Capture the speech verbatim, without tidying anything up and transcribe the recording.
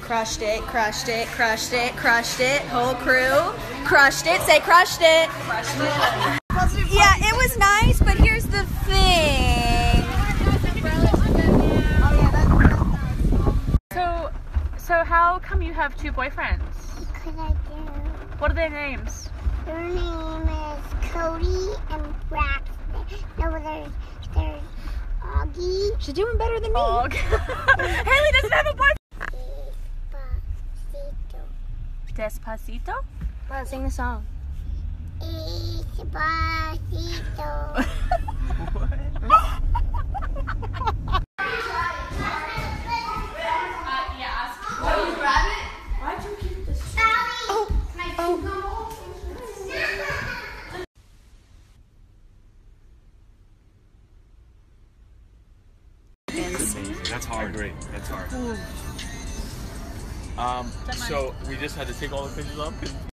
Crushed it, crushed it, crushed it, crushed it. Whole crew, crushed it. Say crushed it. Crushed it. Yeah, it was nice, but here's the thing. So, so how come you have two boyfriends? Because I do. What are their names? Their name is Cody and Braxton. No, there's, there's Augie. She's doing better than me. Oh, Hailey doesn't have a boyfriend. Despacito. Despacito? Well, sing the song. Despacito. That's hard. Great. That's hard. Um, so we just had to take all the pictures off.